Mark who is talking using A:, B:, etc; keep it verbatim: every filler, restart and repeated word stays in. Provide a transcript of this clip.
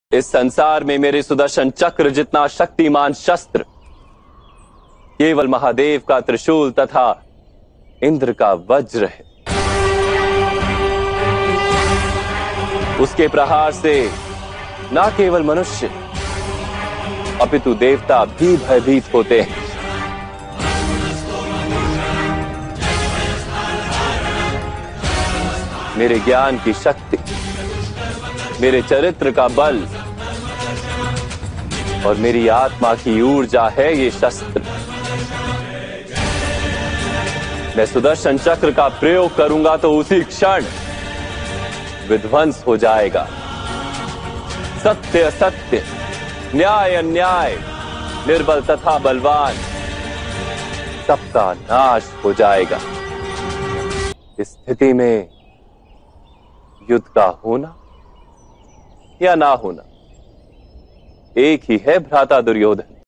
A: इस संसार में मेरे सुदर्शन चक्र जितना शक्तिमान शस्त्र केवल महादेव का त्रिशूल तथा इंद्र का वज्र है। उसके प्रहार से न केवल मनुष्य अपितु देवता भी भयभीत होते हैं। मेरे ज्ञान की शक्ति, मेरे चरित्र का बल और मेरी आत्मा की ऊर्जा है ये शस्त्र। मैं सुदर्शन चक्र का प्रयोग करूंगा तो उसी क्षण विध्वंस हो जाएगा। सत्य असत्य, न्याय अन्याय, निर्बल तथा बलवान, सबका नाश हो जाएगा। इस स्थिति में युद्ध का होना या ना होना एक ही है भ्राता दुर्योधन।